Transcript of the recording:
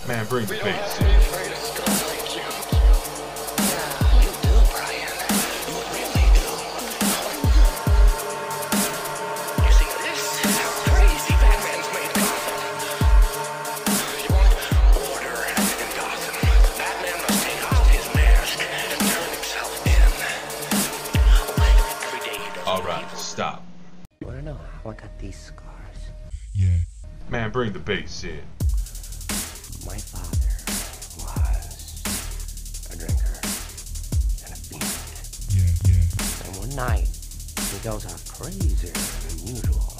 Man, bring the bass. Alright, stop. You wanna know how I got these scars? Yeah. Man, bring the bass in. My father was a drinker and a fiend. Yeah. And one night, he goes out crazier than usual.